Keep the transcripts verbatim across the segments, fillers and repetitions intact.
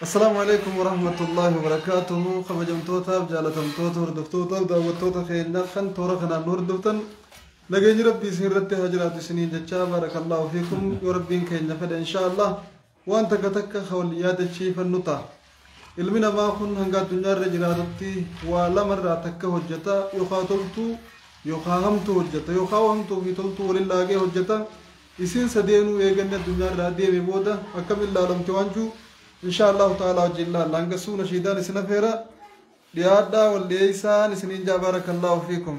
السلام عليكم ورحمة الله وبركاته. خبجم توتا بجالتم توتا وردفتوتا وداوت توتا خيلنا خن تورا خنا نور دفتن نجي ربي سيرته هجرات سنين جتشا بارك الله فيكم يربين كينا فد إن شاء الله وأنت كتك خوليات الشيف النطا المنا ما خن هنقا الدنيا رجلاتي ولا مرة تك هجتا يخاطبتو يخاهمتو هجتا يخاهمتو في تلتو ولله هجتا يسين سدينو يجنة الدنيا رادية ببودا أكمل الله لم توانجو إن شاء الله تعالى جل لانقسو نشيدان سنفيرا ليادا والليسان سنين بارك الله فيكم.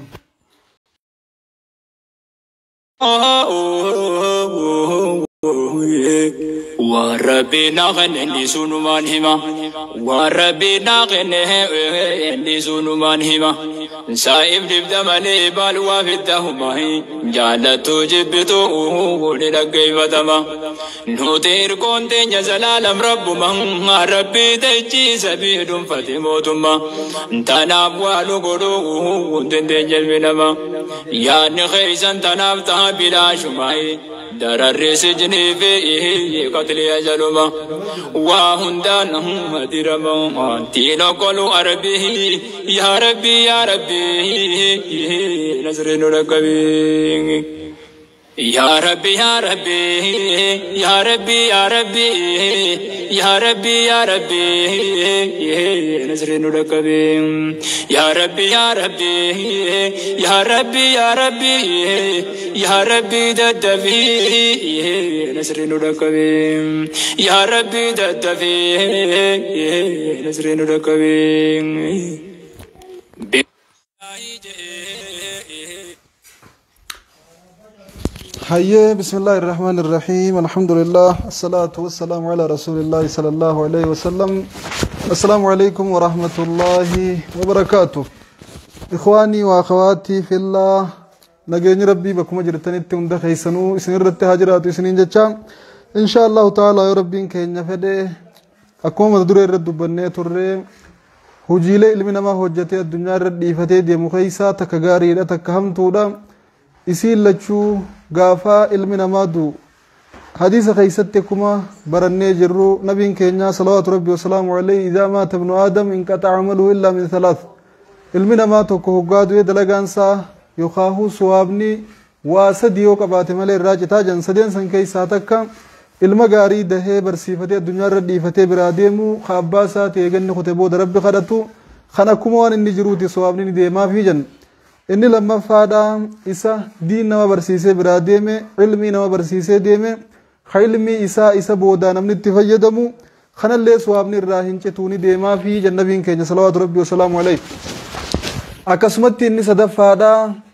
وربي نغن عندي سنمان هما وربي نغن عندي سنمان هما سايب دبدا مالي بالوا في الدهما جالتو جبتو وللقي فتما نوتير كونتي جزلالم رب من ربي تجي سبيل فتموتما تناب والقلو وندن جلبنما يا نخيسا تنابتها بلا شمعي درر سجني فيه قتل أجلما وهندان مدرما تينو قلو أربيه يا ربي يا ربي نزر نرقبي يا ربي يا ربي يا ربي يا ربي يا ربي يا ربي نزر نرقبي يا ربي يا ربي يا ربي يا ربي يا ربي ددفي نزر نرقبي يا ربي ددفي نزر نرقبي حي بسم الله الرحمن الرحيم الحمد لله الصلاة والسلام على رسول الله صلى الله عليه وسلم. السلام عليكم ورحمة الله وبركاته. إخواني وأخواتي في الله نجاني ربي بكم أجرتني تمدخ يسنو سنرت هجرات سنين جتشام إن شاء الله تعالى يا ربي كي نفده أكون مدري الرد بني ترى هجيل علمنا ما هجتي الدنيا الرد فتي دي مخيسة تكجاري لا تكهم تودا يصير لشو غافا علمنا ما دو حديث خيستكما برني جرو نبي كينيا صلوات ربي وسلام عليه إذا مات ابن آدم انقطع عمله إلا من ثلاث علمنا ما توكو قادو يدلغانسا يخاهو سوابني واسديو قباتي مالي الراجتا جنسدين سنكي ساتكا علما غاري دهي برسيفتي الدنيا ردي فتي براديمو خاباسات يغني خطبو درب خدتو خنكموان اني جروتي سوابني دي ما في جن إني لما فادا إسا دين نما برسيسه براديمه علمي نما برسيسه ديمه خيلمي إسا إسا بودا نمني تفيدمو خنا اللي سوابني الراهن توني ديما في جنبين كينيا صلوات ربي وسلام عليه. أكسمت إني صدف فادا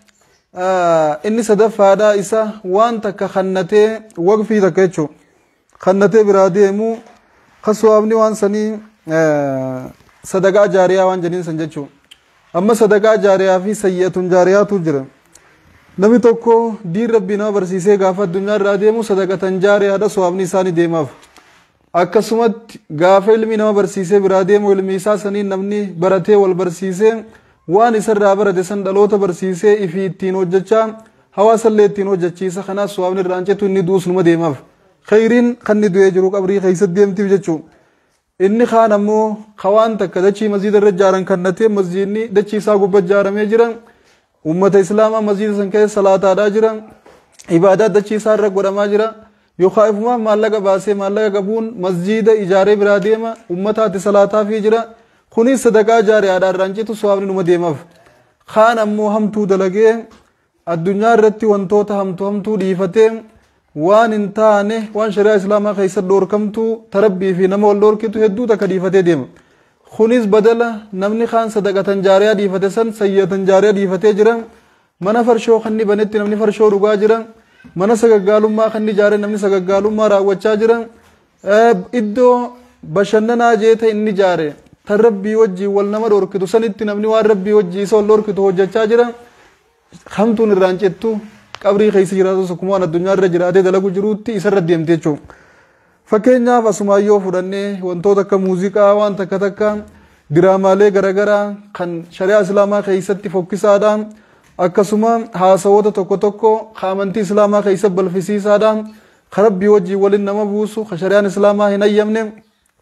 آه إني صدف فادا إسا وان تك خنته وقفي تكيتشو خنته براديمو خسوابني وان سني آه صدقاء جاريا وان جنين سنجتشو أما صدقاء جاريا في سيئة جاريا تجرى نبي توكو دير ربنا برسيسه غافة الدنيا راديمو صدقة جاريا دا سوابني ساني ديماف أكسمت غافة علمنا برسيسه براديمو علمي ساني نمني برته والبرسيسه وان إسر رابر دسن دلوت برسيسه إفي تينو جتشا حواس اللي تينو جتشيسا خنا سوابني رانچه توني دوس نما ديماف خيرين خني دوية جروك أبري خيست ديم تيو جتشو إني خان أمو خوان تك دچي مسجد الرجارن كنته مسجدني دچي ساقو بجارة ميجرن أمة إسلام مسجد سنكه صلاة آدا جرن عبادات دچي سار رق ورما جرن يو خائف ما مالك باسه مالك قبون مسجد إجارة برادية ما أمة آتي صلاة في جرن خوني صدقاء جارة آدا رانجي تو سوابني نما ديماف خان أمو هم تو دلگه الدنيا رتي وانتوتا هم تو هم تو ديفتهم وان انتانه وان شريعة اسلاما خيسر دور كمتو تربي في نمو الدور كتو هدو تكديفته ديم خونيز بدلا نمني خان صدقة جارية ديفته سن سيئة جارية ديفته جرم منا فرشو خني بنت نمني فرشو رغا جرم منا سغغالوم ما خني جاري نمني سغغالوم ما راوچا جرم ادو بشننا جيته اني جاري تربي وجي والنما دور كتو سنت نمني وان ربي وجي سو دور كتو هوجچا جرم خمتون رانچتو قبري خيس جراتو سكمان الدنيا رجراته دلقو جروتي إسر رديمتي چو فكينيا فسمايو فرنه وانتو تكا موسيقى وان تكا تكا درامالي غرغرا خن شريعة اسلاما خيستي فوكسا دام اكسما حاسوتا توكو توكو خامنتي اسلاما خيسب بالفسيسا دام خرب بيوجي ولن نما بوسو خشريان اسلاما هنا يمنم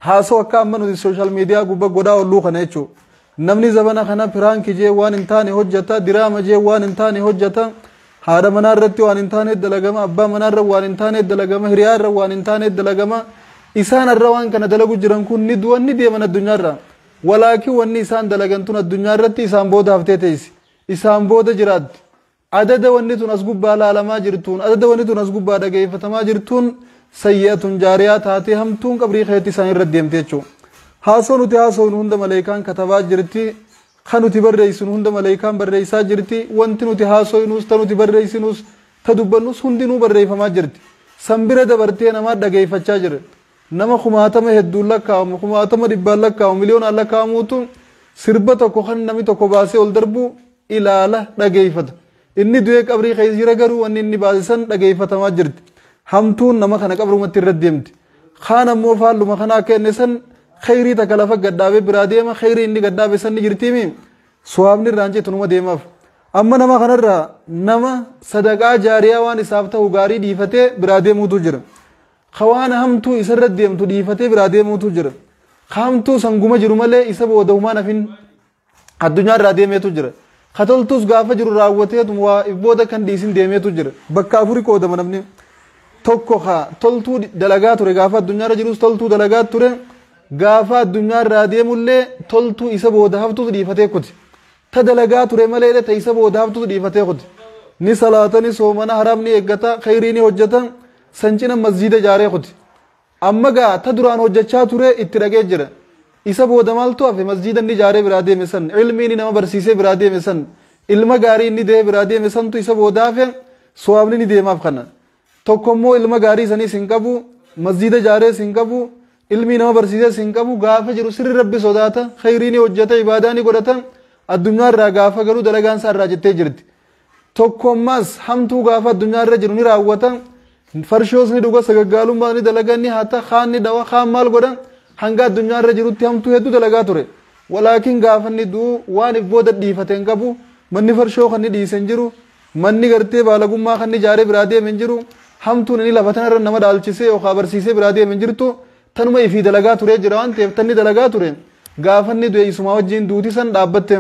haasoo akka amma nuti social media gubba godhaa olluu kana jechuudha. Namni zabana kana piraanki jee waan hin taane hojjeta, diraama jee waan hin taane hojjeta, haadha manaa irratti waan hin taane dalagama, abbaa manaa irra waan hin taane dalagama, hiriyaa irra waan hin taane dalagama. Isaan irra waan kana dalagu jiran kun ni du'an ni deeman addunyaarra. Walaakin wanni isaan dalagan tun addunyaa irratti isaan booda haftee teessi. Isaan booda jiraatti. Adada wanni tun as gubbaa laalamaa jirtuun, adada wanni tun as gubbaa dhageeffatamaa jirtuun sayyi'atun jaariyaa taatee hamtuun qabrii keetti isaan irra deemtee jechuudha. Haasoo nuti haasoo hunda malaayikaan katabaa jirti. Kan nuti barreessinu hunda malaayikaan barreessaa jirti. Wanti nuti haasooynuus ta nuti barreessinus ta dubbannus hundinuu barreeffamaa jirti. Sanbira dabartee namaa dhageeffachaa jira. Nama kumaatama hedduun lakkaa'amu, kumaatama dhibbaan lakkaa'amu, miliyoonaan lakkaa'amuutu sirba tokko kan namni tokko baasee ol darbu ilaala dhageeffata. Inni du'ee qabrii keessa jira garuu wanni inni baasisan dhageeffatamaa jirti. Hamtuun nama kana qabrumatti irra deemti. Kaan ammoo faalluma kanaa kenne san khayrii takka lafa gadhaabee biraa deema, khayrii inni gadhaabe san ni jirtiimi. Suwaabni irraan ceetunuma deemaaf. Amma nama kanarraa nama sadaqaa jaariyaa waan isaaf ta'u gaarii dhiifatee biraa deemuutu jira. Khawaan hamtuu isarra deemtu dhiifatee biraa deemuutu jira. Hamtuu sanguma jiru malee isa booda humaan hafin addunyaa irraa deemeetu jira. Katoltuus gaafa jiru raawwateetu waa booda kan dhiisin deemeetu jira. Bakka afurii qoodama namni. Tokko haa toltuu dalagaa ture gaafa addunyaa irra jirus toltuu dalagaa ture. Gaafa addunyaa irraa deemullee toltuu isa booda haftuutu dhiifatee kuti. Ta dalagaa ture malee ta isa booda haftuutu dhiifatee kuti. Ni salaatani soomana haramni eeggata khayrii ni hojjeta. Sancina masjida jaaree kuti. Amma gaa ta duraan hojjechaa ture itti dhagee jira. Isa booda maaltu hafe masjida inni jaaree biraa deeme san, ilmi inni nama barsiisee biraa deeme san, ilma gaarii inni dee biraa deeme santu isa booda hafe suwaabni ni deemaaf kana. Tokkommoo ilma gaarii sanii sin qabu, masjida jaaree sin qabu, ilmi nama barsiisee sin qabu gaafa jiru sirri rabbi sodaata, khayrii ni hojjeta, ibaadaa ni godhata, addunyaa irraa gaafa garuu dalagaan isaa irraa jettee jirti. Tokkommaas hamtuu gaafa addunyaa irra jiru ni raawwata. Farshoos ni dhuga sagaggaalummaa ni dalagan ni haata kaan ni dawa kaan maal godhan hanga addunyaa irra jirutti hamtuu hedduu dalagaa ture. Walaakin gaafa inni du'u waan if booda dhiifate hin qabu, manni farshoo kan ni dhiise hin jiru, manni gartee baalagummaa kan ni jaaree biraa deeme hin jiru, hamtuun inni lafa tanarra nama dhaalchisee yookaan barsiisee biraa deeme hin jirtu tanuma ifii dalagaa ture jira waan ta'eef tanni dalagaa ture. Gaafa inni du'e isumaa wajjin duuti san dhaabbatte.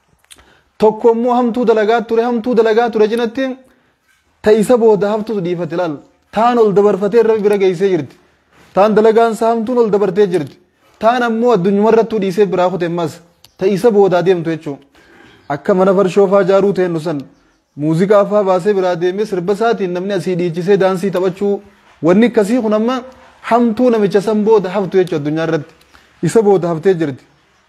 Tokkommoo hamtuu dalagaa ture hamtuu dalagaa ture jinatti ta'isa booda haftuutu dhiifate laal. Taan ol dabarfatee irra bira geessee jirti. Taan dalagaan isaa hamtuun ol dabartee jirti. Taan ammoo addunyuma irrattuu dhiisee biraa kute ammas ta'isa boodaa deemtu jechuudha. Akka mana farshoo faa jaaruu ta'e nusan muuziqaa faa baasee biraa deemee sirba isaatiin namni asii dhiichisee daansii taphachuu wanni akkasii kun amma hamtuu namicha san booda haftu jechuudha addunyaa irratti. Isa booda haftee jirti.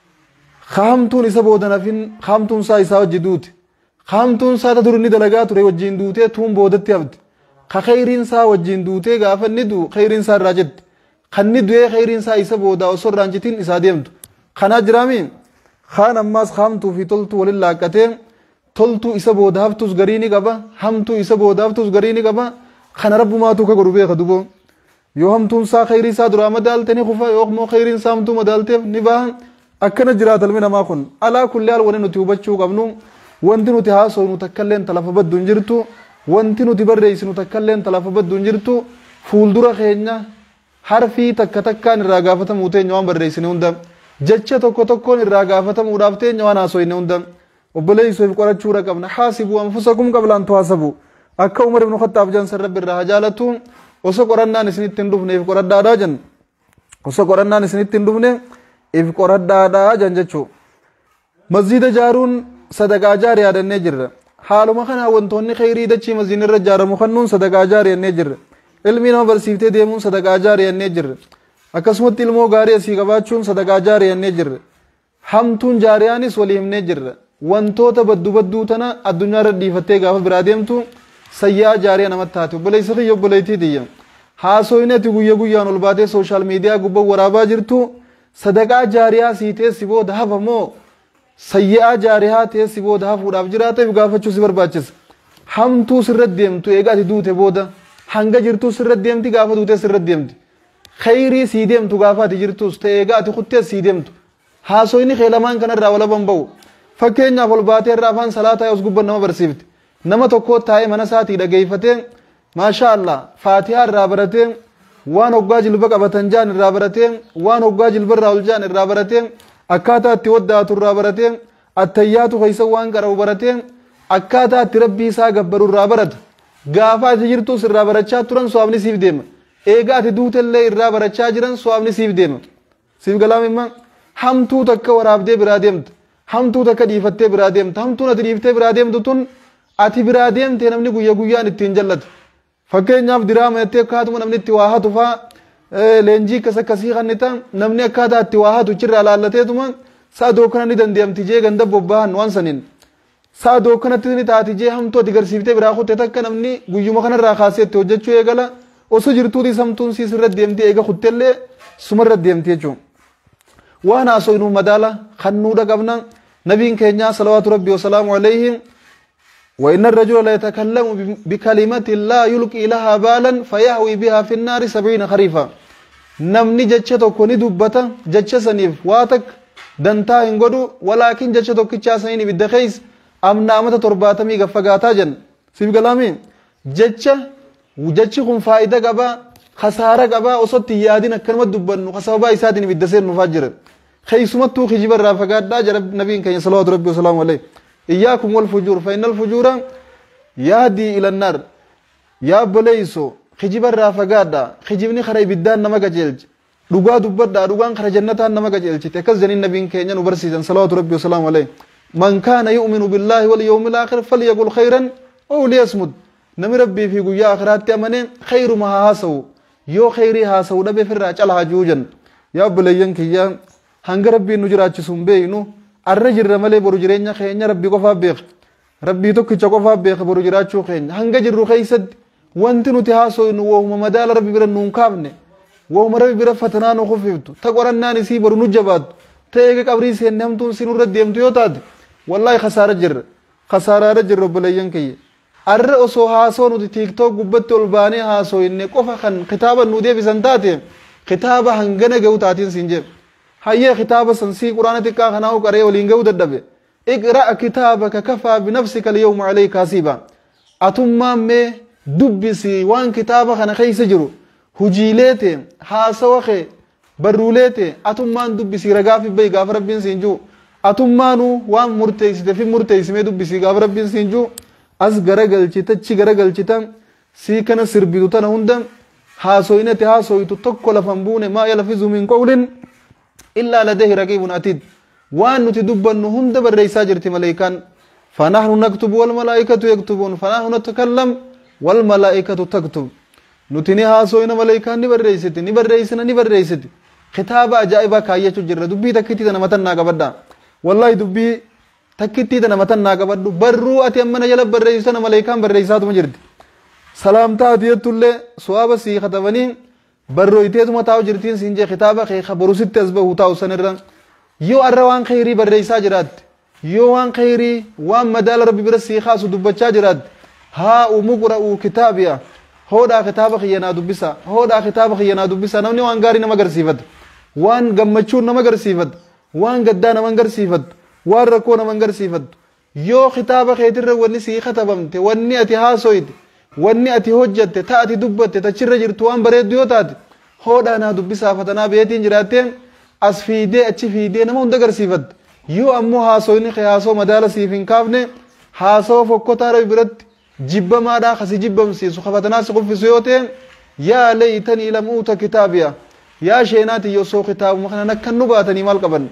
Hamtuun isa booda nafin hamtuun isaa isaa wajji duute. Hamtuun isaa dur inni dalagaa ture wajjin duutee tuun boodatti hafte. Ka khayriin saa wajjin duutee gaafa inni du'u khayriin saa irraa jetti. Kan inni du'ee khayriin saa isa booda osoo irraan jettiin isaa deemtu. Kanaa jiraami. Kaan ammaas hamtuu fi toltuu waliin laaqqatee toltuu isa booda haftus garii ni qaba. Hamtuu isa booda haftus garii ni qaba. Kana rabbumaatu ka godhu beeka duboo. Yoo hamtuun saa khayrii isaa duraa madaalte ni kufa yoo immoo khayriin saa hamtuu madaalteef ni baha. Akkana jiraata ilmi namaa kun. Alaa kulli haal wanni nuti hubachuu qabnu wanti nuti haasofnu takkalleen talafa baddu hin jirtu. Wanti nuti barreessinu takkalleen talafa baddu hin jirtu. Fuuldura keenya harfii takka takkaan irraa gaafatamuu teenya waan barreessine hunda. Jecha tokko tokkoon irraa gaafatamuudhaaf teenya waan haasofne hunda. Obboleessuuf qorachuudha qabna. Haasibuu anfusakum qabla an tuhasabu. Akka Umar ibn Khattaab jansan rabbi irraa hajaalatu osoo qorannaan isinitti hin dhufneef qoradhaadhaa jan. Osoo qorannaan isinitti hin dhufne if qoradhaadhaa jan jechuu. Masjida jaaruun sadaqaa jaarii yaadannee jirra. Haaluma kana wantoonni khayrii dachii masjidni irra ijaaramu kannuun sadaqaa jaarii yennee jirra. Ilmi nama barsiiftee deemuun sadaqaa jaarii yennee jirra. Akkasumatti ilmoo gaarii asii qabaachuun sadaqaa jaarii yennee jirra. Hamtuun jaariyaanis walii himnee jirra. Wantoota baddu badduu tana addunyaa irra dhiifattee gaafa biraa deemtu sayyaa jaariyaa namatti taate. Obboleessa kiyya obboleettii tiyya. Haasoyne ati guyya guyyaan ol baatee sooshaal miidiyaa gubbaa waraabaa jirtu sadaqaa jaariyaa sii teessi booda hafa moo sayyaa jaariyaa teessi booda hafuudhaaf jiraateef gaafachuu si barbaachisa. Hamtuu sirra deemtu eega ati duute booda hanga jirtuu sirra deemti gaafa duutee sirra deemti. Khayrii sii deemtu gaafa ati jirtus ta'e eega ati kuttee sii deemtu. Haasoyni keelamaan kanarraa walaban ba'u. Fakkeenyaaf ol baatee irraa afaan salaataa yoo gubban nama barsiifte. Nama tokko taa'ee mana isaatii dhageeffatee maashaa Allah faatihaa irraa baratee waan hoggaa jilba qabatan jaan irraa baratee waan hoggaa jilba irraa ol jaan irraa baratee akkaataa itti waddaatu irraa baratee attayyaatu keessa waan qara'u baratee akkaataa itti rabbii isaa gabbaru irraa baratu gaafa ati jirtus irraa barachaa turan so'aabni siif deema eegaa ati duutellee irraa barachaa jiran so'aabni siif deema siif galaamimma hamtuu takka waraabdee biraa deemta hamtuu takka dhiifattee biraa deemta hamtuun ati dhiiftee biraa deemtu tun ati biraa deemtee namni guyya guyyaan ittiin jallatu fakkeenyaaf diraama jettee akkaatuma namni itti waa hatu faa leenjii akkas akkasii kannita namni akkaataa itti waa hatu achirraa laallateetuma sa'a dookkana ni dandeemti jee ganda bobba'an waan saniin sa'a dookkanatti ni taati jee hamtuu ati garsiiftee biraa kutte takka namni guyyuma kanarraa kaasee itti hojjechuu eegala osoo jirtuutis hamtuun siis irra deemti eega kuttellee sumarra deemti jechuudha. waan haasofnu madaala kannuudha qabna nabiin keenya salawaatu rabbi wasalaamu alayhi وإن الرجل لا يتكلم بكلمة لا يلقي لها بالا فيهوي بها في النار سبعين خريفا نمني جتشتو كوني دبتا جتشسنيف واتك دنتا انقدو ولكن جتشتو كتشاسيني بالدخيس أم نامة ترباتمي غفقاتا جن سيب قلامي جتش وجتشكم فائدة قبا خسارة قبا وصوت يادين كلمة دبنو خسابا إسادين بالدسير مفاجر خيسمتو خجيب الرافقات دا جرب نبين كي صلوات ربي وسلام عليه إياكم والفجور فإن الفجور يهدي إلى النار يا بليسو خجيب الرافقات دا خجيبني خري بالدان نمك جلج رقا دبر دا رقان خري جنتان نمك جلج تكز جنين نبين كينيان وبرسيزا صلوات ربي وسلام عليه من كان يؤمن بالله واليوم الآخر فليقل خيرا أو ليصمد نمي ربي في قيا آخرات تأمنين خير ما هاسو يو خيري هاسو نبي فراج على جوجا يا بليان كيا هنگ ربي نجرات سنبينو الرجل رمالي برو جرينيا خينيا ربي قفا بيخ ربي توكي قفا بيخ برو جراتشو خين هنگا جرو خيسد وانتنو تهاسو انو وهم مدال ربي برا نونكابني وهم ربي برا فتنانو خفيفتو تقورن ناني سي برو نجبات تيغا قبري سين نمتون سينو رد يمتو يوتاد والله خسارة جر خسارة رجل رب لين كي الر اسو هاسو نو تيك توك قبت الباني هاسو اني قفا خن خطابا نو دي بسنتاتي خطابا هنگنا جو تاتين سنجب هيا خطابة سنسي قرآن تكا خناو كري ولينجو ددبه اقرأ كتابك كفى بنفسك اليوم عليك حسيبا أتما مي دبسي وان كتابة خنا خي سجرو هجيلته حاسوخه برولته أتما دبسي رغافي بي غاف ربين سنجو أتما نو وان مرتيس في مرتيس مي دبسي غاف ربين سنجو از غرغلچي تچي غرغلچي سي كنا سربيدو تن هندم حاسوينه حاسويتو تكل فنبونه ما يلفظ من قول إلا لديه رقيب عتيد وان نتدبن هند بالرئيسة جرت ملائكان فنحن نكتب والملائكة يكتبون فنحن نتكلم والملائكة تكتب نتنها سوينا ملائكان نبر رئيسة نبر رئيسنا نبر رئيسة خطاب أجائبا كاية جرر دبي تكتي دنا متن ناقبدا والله دبي تكتي دنا متن ناقبدا برو أتي أمنا جلب بالرئيسنا ملائكان بالرئيسات مجرد سلامتا ديت الله سواب سي خطبني برو إتيت ما تاو جرتين سينجي خطابة خي خبرو ست أسبه تاو سنرن يو أروان خيري برئيسا جرات يو وان خيري وان مدال ربي برسي خاص دبچا جرات ها ومقرأو كتابيا هو دا خطابة خيانا دبسا هو دا خطابة خيانا دبسا نوني وان غاري نمغر سيفت وان غمچور نمغر سيفت وان غدا نمغر سيفت وان ركو نمغر سيفت يو خطابة خيتر وني سي خطبمت وني أتي هاسويد wanni ati hojjatte taati dubbatte tachirra jirtu waan bareeddu yoo taate hoodhaanaa dubbisaa fatanaa beetiin jiraateen as fiidee achi fiidee nama hunda agarsiifadde yoo ammoo haasoyni kee haasoo madaala siif hin kaafne haasoo fokkotaa rabbi biratti jibbamaadhaa kasi jibbamsiisu kafatanaa si quffisu yoo ta'e yaa laytanii lam uuta kitaabiya yaa sheenaati yoo soo kitaabuma kana nakkan nu baatanii maal qaban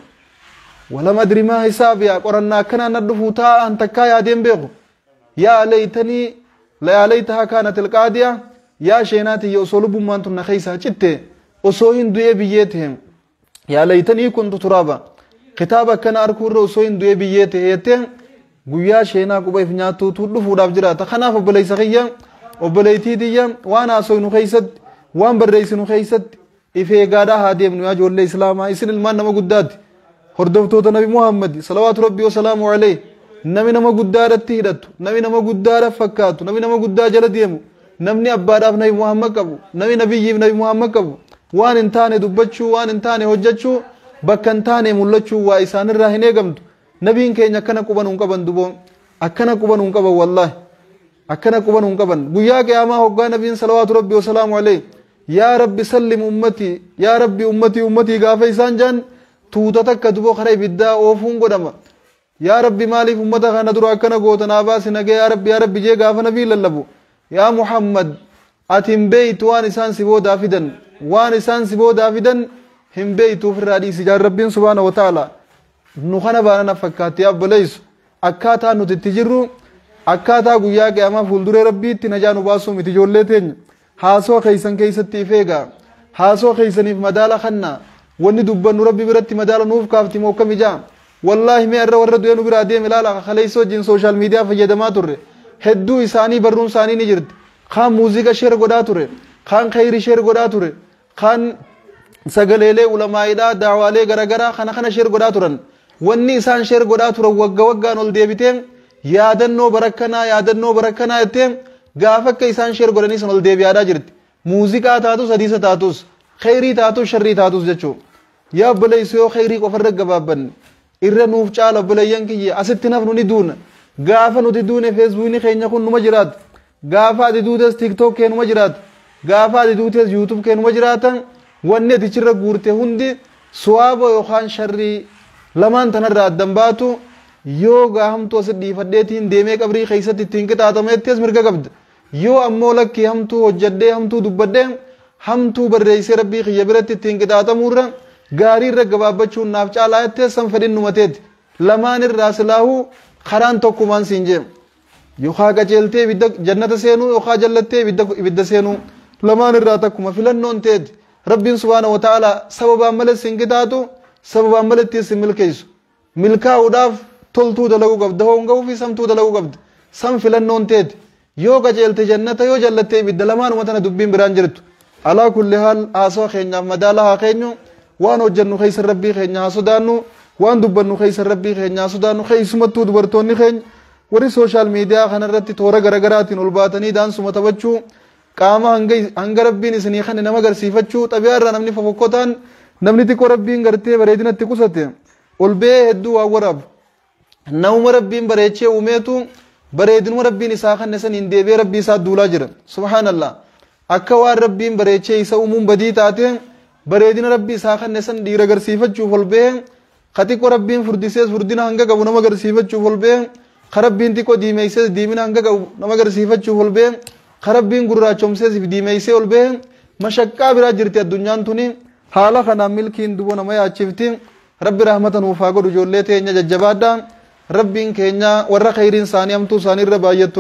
walam adri maa hisaabiya qorannaa akkanaan nadhufuu taa'an takkaa yaadeen beeku yaa laytanii لا ليتها كانت القاضية يا شيناتي يا صلب ما أنتم نخيسها جتة أصوين دوي بيتهم يا ليتني كنت ترابا كتابك كان أركور أصوين دوي بيتهم قويا شينا كوبي فنياتو تولو فودا بجرا تخنا فبلي سخيا وبليتي ديا وانا أصوين خيسد وان برئيس نخيسد إفي قادا هادي ابن واجه الإسلام إسن المان نما قداد هردفتو نبي محمد صلوات ربي وسلامه عليه namni nama guddaadhatti hidhatu namni nama guddaadhaaf fakkaatu namni nama guddaa jala deemu namni abbaadhaaf nabi Muhammad qabu namni nabiyyiif nabi Muhammad qabu waan hin taane dubbachuu waan hin taane hojjechuu bakka hin taane mul'achuu waa isaanirraa hin eegamtu nabiin keenya akkana quban hin qaban duboon akkana quban hin qaban wallahi akkana quban hin qaban guyyaa qiyaamaa hoggaa nabiin salawaatu rabbi wasalaamu alayhi يا ربي سلم أمتي يا ربي أمتي أمتي قافي سانجان توتتك دبو خري بدا أوفون قدما يا ربي مالي أمتك ندرو أكنا قوتنا باس نجي يا ربي يا ربي جي قاف نبي للبو يا محمد أتم بيت وان إسان سبو دافدا وان إسان سبو دافدا هم بيت في الرئيس جار ربي سبحانه وتعالى نخنا بانا فكات يا بليس أكاتا نتتجرو أكاتا قويا قياما فولدور ربي تنجانو باسو متجولتين هاسو خيسن كيستي فيغا هاسو خيسني في مدالة خنا واني دبان ربي برتي مدالة نوف كافتي موكا مجام والله ما أرى ورد وينو برادي ملالا خليسو جن سوشال ميديا فجدما تره هدو إساني برون ساني نجرد خان موزيكا شير قدا تره خان خيري شير قدا تره خان سگليلي علماء دا دعوالي غرغرا خانا خانا شير قدا ترن واني إسان شير قدا تره وقا وقا نول ديبتين يادنو بركنا يادنو بركنا يتين غافك إسان شير قداني سنول ديبي آدا جرد موزيكا تاتوس حديثة تاتوس خيري تاتوس شري تاتوس جچو يا بليسيو خيري قفرق قبابن irra nuuf caala bulayyan kiyya asitti nafnu ni duuna gaafa nuti duune feesbuukni keenya kun numa jiraat gaafa ati duutes tiktok kee numa jiraat gaafa ati duutes yuutub kee numa jiraatan wanni ati chirra guurte hundi suwaaba yookaan sharrii lamaan tanarraa addan baatu yoo gaahamtuu asit dhiifadheetiin deemee qabrii keessatti ittiin qixaatameettees mirga qabda yoo ammoo lakkii hamtuu hojjadhee hamtuu dubbadhee hamtuu barreessee rabbii kiyya biratti ittiin qixaatamuurra gaarii irra gabaabachuun naaf caalaa jettee san fedhin numateeti lamaan irraa silaahu karaan tokkumaan siin jeem yookaan qajeeltee ibidda jannata seenuu yookaan jallattee ibidda seenuu lamaan irraa takkuma filannoon teeti rabbiin subhaanahu wa ta'ala sababaan malee siin qixaatu sababaan malee ittiin siin milkeessu milkaa'uudhaaf toltuu dalaguu qabda hoonga'uu fi samtuu dalaguu qabda san filannoon teeti yoo qajeelte jannata yoo jallattee ibidda lamaanuma tana dubbiin biraan jirtu alaa kulli haal haasoo keenyaaf madaala haa keenyu waan hojjennu keessa rabbii keenya haa sodaannu waan dubbannu keessa rabbii keenya haa sodaannu keessumattuu dubartoonni keenya warri sooshaal miidiyaa kanarratti toora garagaraatiin ol baatanii daansuma taphachuu qaama hanga rabbiin isinii kan nama agarsiifachuu xabiyaa irraa namni fofokkotaan namni xiqqoo rabbiin gartee bareedinatti qusate ol ba'ee hedduu waan waraabu namuma rabbiin bareechee uumeetu bareedinuma rabbiin isaa kan saniin deebi'ee rabbii isaa duulaa jira subhaanallah akka waan rabbiin bareechee isa uumuun badii taate bareedina rabbii isaa kan san dhiira agarsiifachuuf ol ba'ee ka xiqqoo rabbiin furdisees furdina hanga qabu nama agarsiifachuuf ol ba'ee ka rabbiin xiqqoo diimeessees diimina hanga qabu nama agarsiifachuuf ol ba'ee ka rabbiin gurraachomsees diimeessee ol ba'ee mashaqqaa biraa jirti addunyaan tuni haala kanaan milkiin duboo nama yaachifti rabbi rahmata nuuf haa godhu ijoollee teenya jajjabaadhaa rabbiin keenya warra khayriin isaanii hamtuu isaanii irra baay'attu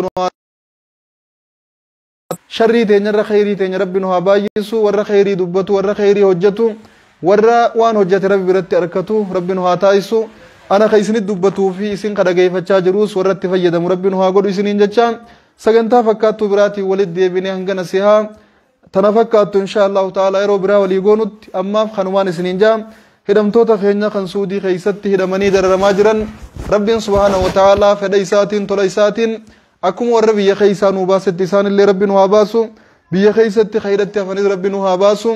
sharrii teenya irra khayrii teenya rabbi nu haa baay'isu warra khayrii dubbatu warra khayrii hojjetu warra waan hojjete rabbi biratti arkatu rabbi nu haa taasisu ana ka isinit dubbatuu fi isin ka dhageeffachaa jirus warra itti fayyadamu rabbi nu haa godhu isiniin jecha sagantaa fakkaattuu biraatiin walitti deebinee hanga nasihaa tana fakkaattu insha allahu ta'ala yeroo biraa walii goonutti ammaaf kanumaan isiniin jaa hidhamtoota keenya kan suudii keessatti hidhamanii dararamaa jiran rabbiin subhaanahu wa ta'ala fedha isaatiin tola isaatiin akkuma warra biyya keessaa nu baasetti isaanillee rabbi nu haa baasu biyya keessatti khayratti hafanis rabbi nu haa baasu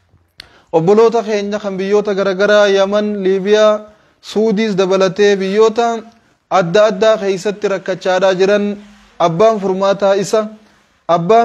obboloota keenya kan biyyoota garagaraa yaman liibiyaa suudiis dabalatee biyyoota adda addaa keessatti rakkachaadhaa jiran abbaan furmaataa isa abbaan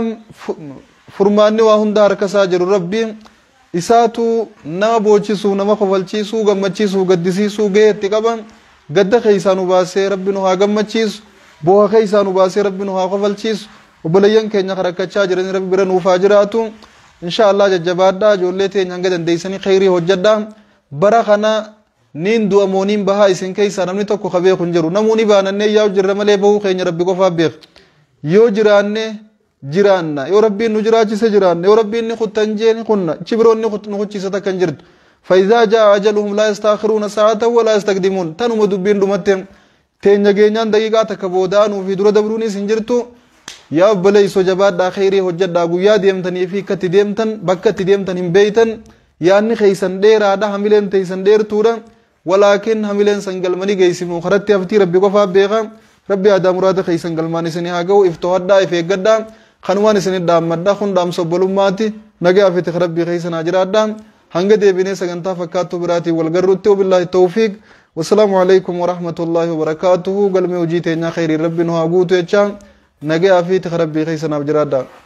furmaanni waa hunda harkasaa jiru rabbiin isaatu nama boochisuu nama kofalchiisuu gammachiisuu gaddisiisuu gahee itti qaban gadda keessaa nu baasee rabbi nu haa gammachiisu booha keessaa nu baasee rabbi nu haa kofalchiisu obboleeyyan keenya rakkachaa jiran rabbi bira nuuf haa jiraatu insha Allah jajjabaadhaa ijoollee teenya hanga dandeessanii khayrii hojjedhaa bara kana niin du'a mooniin bahaa isin keessaa namni tokko ka beeku hin jiru namuuni baanannee yaa jirra malee bahuu keenya rabbi qofaa beek yoo jiraanne jiraanna yoo rabbiin nu jiraachise jiraanna yoo rabbiin ni kuttan jeeni kunna chibiroon ni nu kuchisa takkan jirtu فإذا جاء أجلهم لا يستأخرون ساعة ولا يستقدمون تنم دبين دمتهم teenya geenyaan daqiiqaa takka boodaan fi dura dabruunis hin jirtu yaa obboleessoo jabaadhaa khayrii hojjedhaa guyyaa deemtanii fi akkatti deemtan bakka itti deemtan hin beeytan yaanni keeysan dheeraadha hamileen teeysan dheertuudha walaakin hamileen san galmanii geessimu karatti haftii rabbi qofaa beeka rabbi aadaa muraada keeysan galmaan isinii haa ga'u iftohadhaa if eeggadhaa kanumaan isinii dhaammadhaa kun dhaamsa obbolummaati nagaa afite rabbi keeysan haa jiraadhaa hanga deebinee sagantaa fakkaattuu biraatiin wal garruutti wabillaahi tawfiiq والسلام عليكم ورحمة الله وبركاته قال مي وجيت خير ربنا هاغوتو يچا نگه افيت خربي خيسنا بجرادا